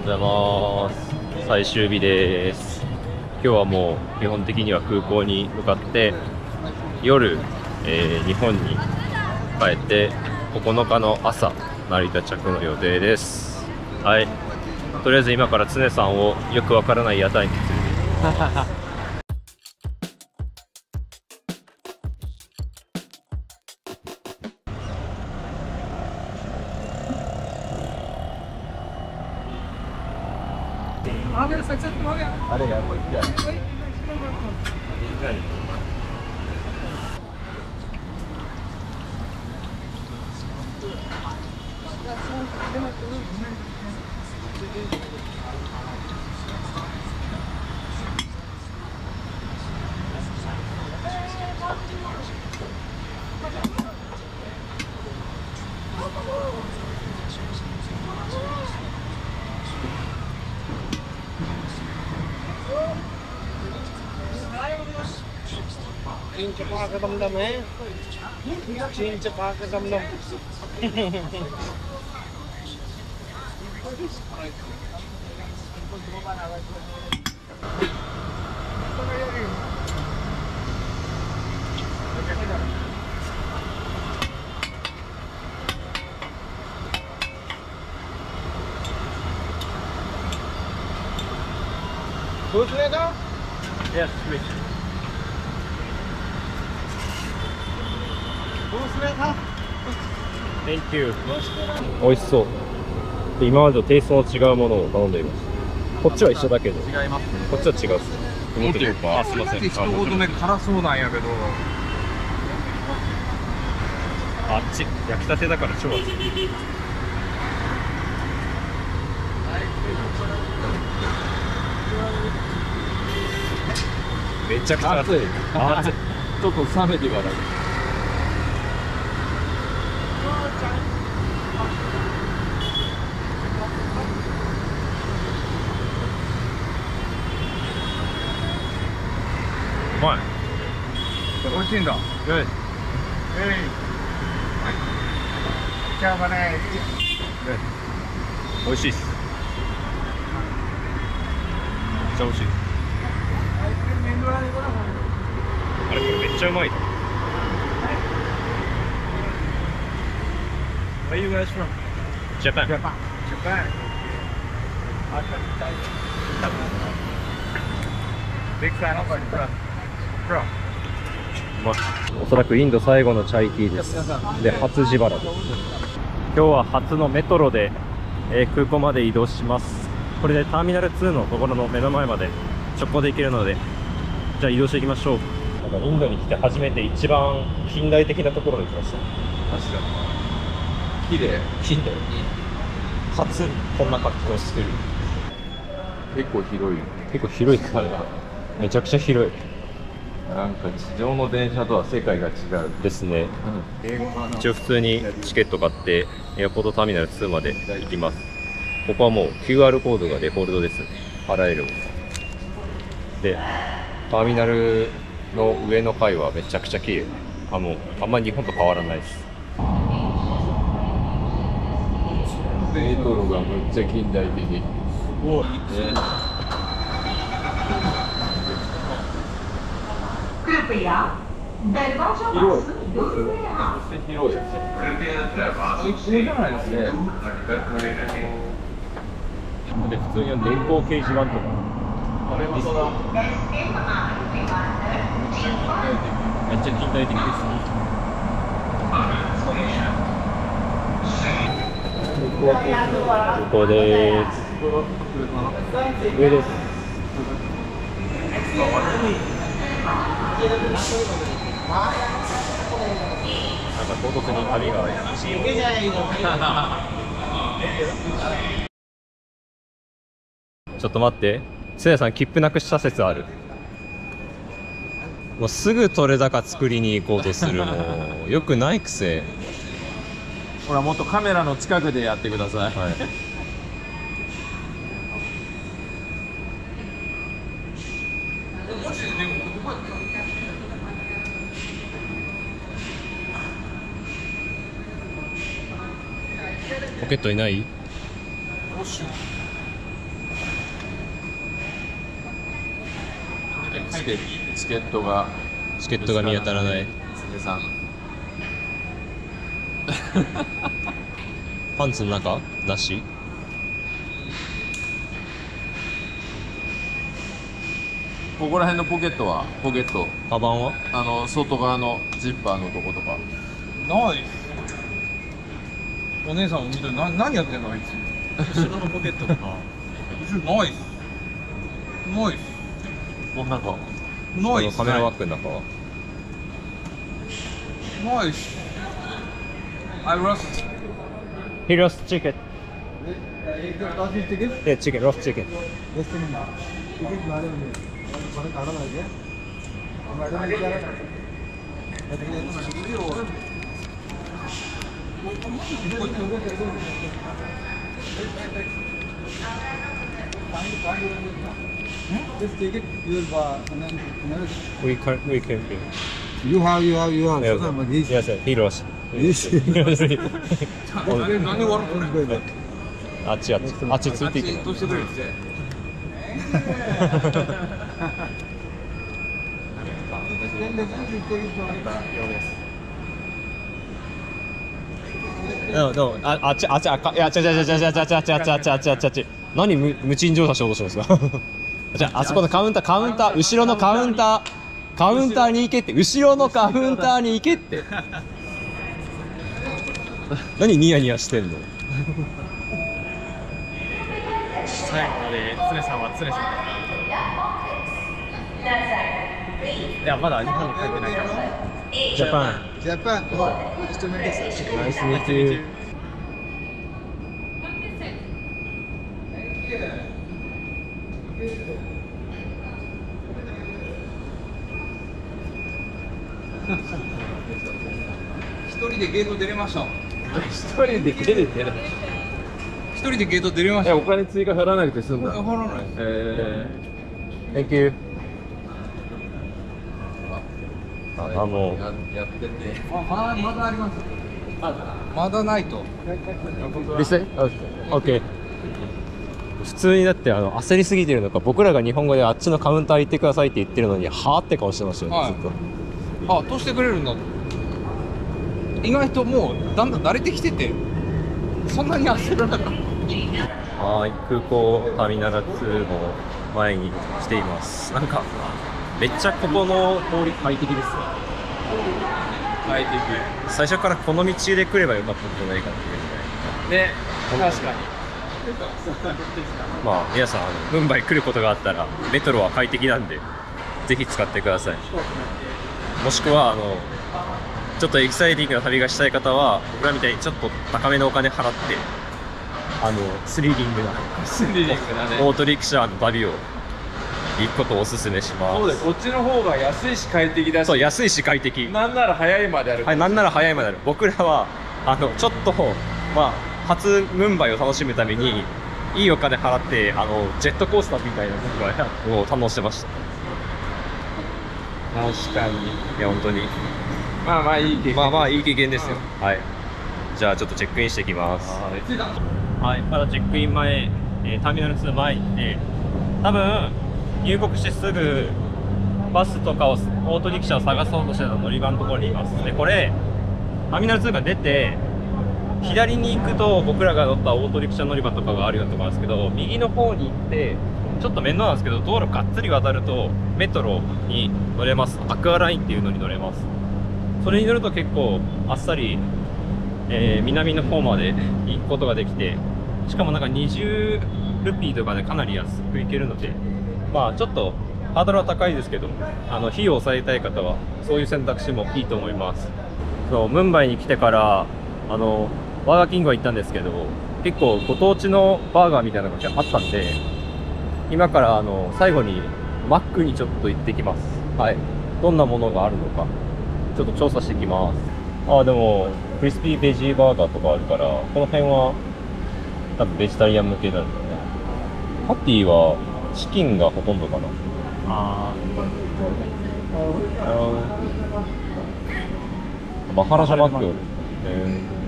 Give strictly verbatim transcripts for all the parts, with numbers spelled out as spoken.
おはようございます。最終日です。今日はもう基本的には空港に向かって夜、えー、日本に帰ってここのかの朝成田着の予定です。はい。とりあえず今から常さんをよくわからない屋台に連れて行きます。अरे यार कोई क्या Chin chapa ka damdam eh. Chin chapa ka damdam. Who's that? Yes, please. Thank you. 美味しそう。今までとテイストの違うものを頼んでいます。こっちは一緒だけど。違いますね。こっちは違うっすね。思ってるか。あ、すみません。一言目辛そうなんやけど。あっち焼きたてだから超熱い。めちゃくちゃ熱い。熱い。ちょっと冷めてから。うまい。美味しいんだ。good。えい。じゃあね。美味しいっす。めっちゃ美味しい。あれこれめっちゃうまい。Where are you guys from? Japan. Japan. Japan. Big fan of it, bro. Bro. おそらくインド最後のチャイティーです。で、初自腹です。今日は初のメトロで、えー、空港まで移動します。これでターミナルツーのところの目の前まで直行で行けるので、じゃあ移動していきましょう。なんかインドに来て初めて一番近代的なところに来ました。確かに。綺麗。綺麗。初こんな格好してる。結構広い。結構広いからめちゃくちゃ広い。なんか地上の電車とは世界が違うですね。うん、一応普通にチケット買ってエアポートターミナルツーまで行きます。ここはもう キューアール コードがデフォルトですね。払える。で、ターミナルの上の階はめちゃくちゃ綺麗。あのあんまり日本と変わらないです。メトロがめっちゃ近代的。おい、ね。कृपया दरवाजा पासून दूर राहा. 広い。普通じゃないですね。で普通に電光掲示板とか。めっちゃ近代的ですね。ここです。上です。なんか唐突に旅がちょっと待って、せいやさん切符なくした説ある。もうすぐ取れ高作りに行こうとする。もうよくないくせ。ほらもっとカメラの近くでやってください。はい。ポケットにない？どうしよう。 チケチケットがチケットが見当たらない。 常さん。 パンツの中なし？ ここら辺のポケットはポケットカバンは？ あの外側のジッパーのとことか。 ない。お姉さんを見てな何やってんのあいつ。 後ろのポケットとか。 ナイス。ナイス。 こんなんかナイス。 カメラバッグの中は？ ナイス。I lost. He lost chicken. ticket? Yeah, chicken, roast chicken. Yes, ticket मारे होंगे। बड़े काढ़ा लग गया। मैडम ने क्या रखा? This ticket you will buy. We can, we can. You have, you have, you have. Yes, yes, yes. He lost. Yes. 何笑ってんの？ あっちあっちあっちついていけない。 どうしてくれるって。 うん、でもああっちあっちあかいや違う違う違う違う違う違う違う違う違う違う何無無賃乗車しようとしてるんですか。じゃああそこのカウンターカウンター後ろのカウンターカウンターに行けって後ろのカウンターに行けって。何ニヤニヤしてんの。 最後まで常さんは常さん。いやまだ日本に帰ってないから。 ジャパン。 ジャパン。Nice to meet you. Nice to meet you. 一人でゲート出れました。 一人で出れてる。 一人でゲート出れましえ、 た。 お金追加払わなくて済んだ。 払わない。 え Thank you. ー、 あのややってて。 あ、まだまだあります。まだないと。 リセ？オッケー。普通にだってあの焦りすぎてるのか僕らが日本語であっちのカウンター行ってくださいって言ってるのにはーって顔してましたよね、 はいずっと。 あ、通してくれるんだ。意外ともうだんだん慣れてきてて、そんなに焦らなかった。 はい、空港ターミナルツーの前に来ています。なんかめっちゃここの通り快適ですね。 快適。 最初からこの道で来ればよかったんじゃないかっていうね、確かに。 まあ皆さんあのムンバイ来ることがあったらメトロは快適なんでぜひ使ってください。もしくはあのちょっとエキサイティングな旅がしたい方は僕らみたいにちょっと高めのお金払ってあのスリリングなスリリングだね。 オートリクシャーの旅を行くことをおすすめします。 そうです。こっちの方が安いし快適だし。 そう安いし快適。 なんなら早いまである。 はい、なんなら早いまである。僕らはあのちょっとまあ初ムンバイを楽しむためにいいお金払ってあのジェットコースターみたいなムンバイを堪能してました。 確かに。 いや本当にまあまあいい経験。 まあまあいい経験ですよ。はい。じゃあちょっとチェックインしてきます。はい、まだチェックイン前、えーターミナルツー前に行って多分入国してすぐバスとかをオートリクシャを探そうとしてた乗り場のところにいます。でこれターミナルツーが出て左に行くと僕らが乗ったオートリクシャ乗り場とかがあるようなところなんですけど、右の方に行ってちょっと面倒なんですけど道路がっつり渡るとメトロに乗れます。アクアラインっていうのに乗れます。それに乗ると結構あっさり、えー、南の方まで行くことができて、しかもなんかにじゅうルピーとかでかなり安く行けるので、まあちょっとハードルは高いですけど、あの費用を抑えたい方はそういう選択肢もいいと思います。そうムンバイに来てからあのバーガーキングは行ったんですけど、結構ご当地のバーガーみたいなのがあったんで、今からあの最後にマックにちょっと行ってきます。はい、どんなものがあるのかちょっと調査してきます。ああでもクリスピーベジーバーガーとかあるから、この辺は多分ベジタリアン向けなんだよね。パティはチキンがほとんどかな。 あマハラジャマック。え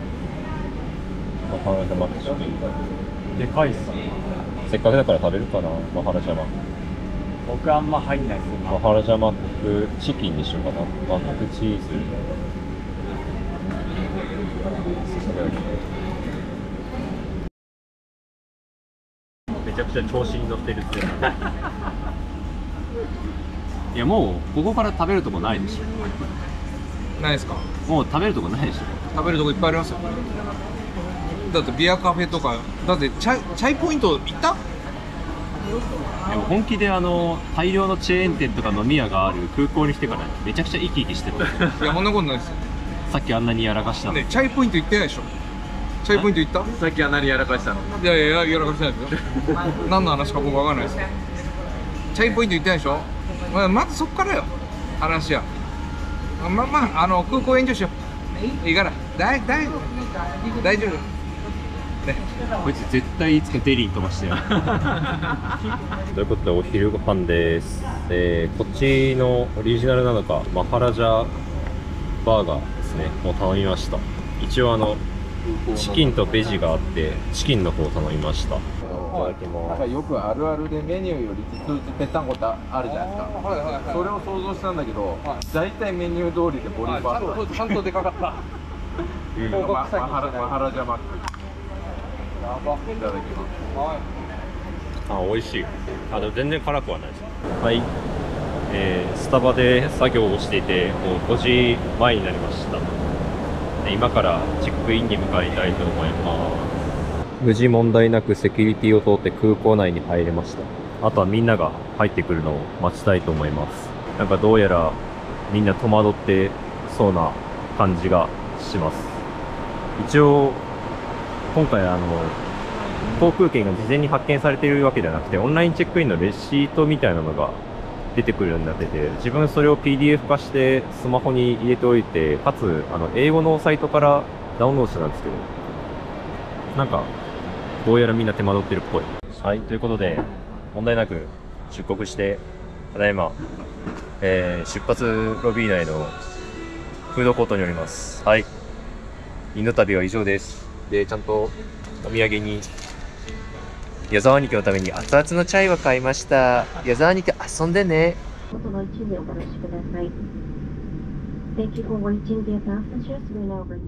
ー、マハラジャマックチキン。 ーでかいっすね。 せっかくだから食べるかな、マハラジャマック。 僕あんま入んないですよ。 マハラジャマックチキンにしようかな。マックチーズ。めちゃくちゃ調子に乗ってるって。いやもうここから食べるとこないでしないですか？ ょ。もう食べるとこないでしょ。 食べるとこいっぱいありますよ。だってビアカフェとか、だってチャイチャイポイント行った？ でも本気であの大量のチェーン店とか飲み屋がある空港に来てからめちゃくちゃ生き生きしてる。 いや、そんなことないですよ。 さっきあんなにやらかしたの。 ね、チャイポイント行ってないでしょ？チャイポイント行った？ さっきは何やらかしたの？ いやいや、やらかしてないですよ。何の話か僕わかんないですよ。チャイポイント行ってないでしょ？まあ、まずそっからよ、話や。まあまあ、あの、空港援助しよう。いいから、大大丈夫。大丈夫。ね。 こいつ絶対いつかデリー飛ばしてよ。ということでお昼ご飯です。えー、こっちのオリジナルなのかマハラジャバーガーですね。もう頼みました。一応あのチキンとベジがあってチキンの方を頼みました。いただきます。 よくあるあるでメニューより実物ぺったんこってあるじゃないですか。 はいはいはい。 それを想像したんだけど、 はい大体メニュー通りでボリュームある。 ちゃんと、ちゃんとでかかった。 うん広告マ臭いかもしれないマハラマハラジャマックやば。 いただきます。 はい。 あ、美味しい。あ、でも全然辛くはないです。はい、えー、スタバで作業をしていてもうごじまえになりました。で今からチェックインに向かいたいと思います。無事問題なくセキュリティを通って空港内に入れました。あとはみんなが入ってくるのを待ちたいと思います。なんかどうやらみんな戸惑ってそうな感じがします。一応今回あの航空券が事前に発券されているわけではなくてオンラインチェックインのレシートみたいなのが出てくるようになってて、自分それを ピーディーエフ 化してスマホに入れておいて、かつあの英語のサイトからダウンロードしたんですけど、なんかどうやらみんな手間取ってるっぽい。はい、ということで問題なく出国してただいま、えー、出発ロビー内のフードコートにおります。はい、インド旅は以上です。でちゃんとお土産に矢沢兄貴のために熱々のチャイは買いました。矢沢兄貴遊んでね。 元の位置にお戻しください。Thank you for waiting. The passengers will now ready.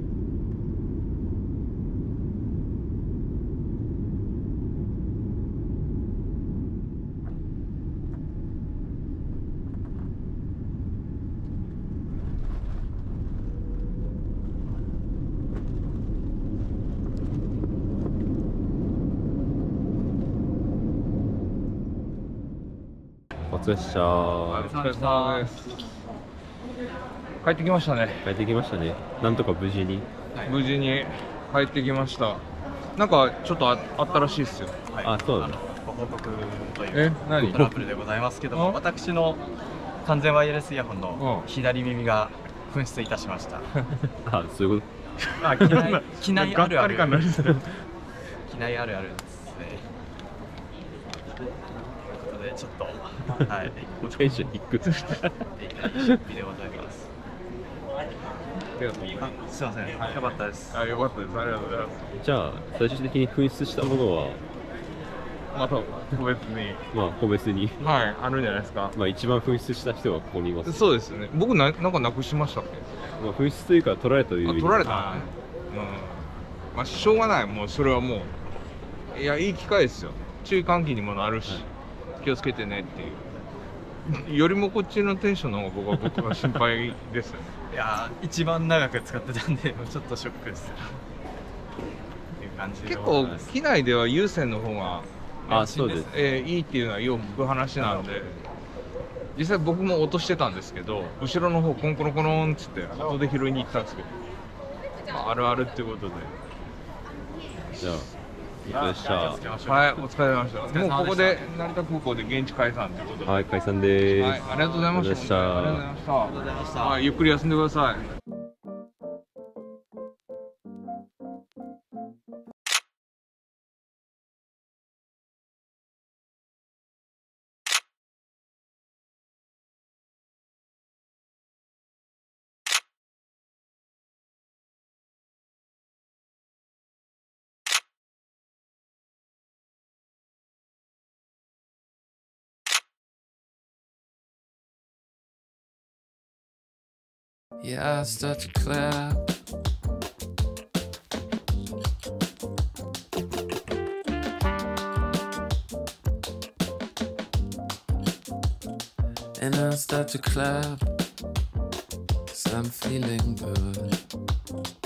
お疲れっしたお疲れ様です。帰ってきましたね。 帰ってきましたね。なんとか無事に。 無事に帰ってきました。なんかちょっとああったらしいですよ。 あ、そうだね。 ご報告というえ、何？ トラブルでございますけどあも、私の完全ワイヤレスイヤホンのうん左耳が紛失いたしました。 あ、そういうこあ、機内機内あるある。 がっかり感ないですね。 機内あるあるですね。ということでちょっとはい、 と。テンション低く。 出来でございます。あ、すいません。よかったです。 あ、よかったです。ありがとうございます。 じゃあ最終的に紛失したものはまた個別に、 まあ個別に、 はい、あるんじゃないですか。 まあ一番紛失した人はここにいます。 そうですね。僕ななんかなくしましたっけ？ まあ紛失というか取られたという意あ、 味で。 取られたのね。うん。まあしょうがない。もうそれはもういやいい機会ですよ。注意喚起にもなるし、気をつけてねっていう。よりもこっちのテンションの方が僕は僕は心配ですよね。 いやー、一番長く使ってたんでちょっとショックですっていう感じで結構ございます。 機内では有線の方が、 あ、そうです。 えーいいっていうのはよく聞く話なんで、実際僕も落としてたんですけど、後ろの方コンコロコロンっつって後で拾いに行ったんですけど、まあ、あるあるってことで。 じゃあいいでした。 はい、お疲れ様でした。もうここで成田空港で現地解散ということで。 はい、解散でーす。 はい、ありがとうございました。 ありがとうございましたありがとうございました。はい、ゆっくり休んでください。 Yeah, I start to clap. And I start to clap, 'cause I'm feeling good.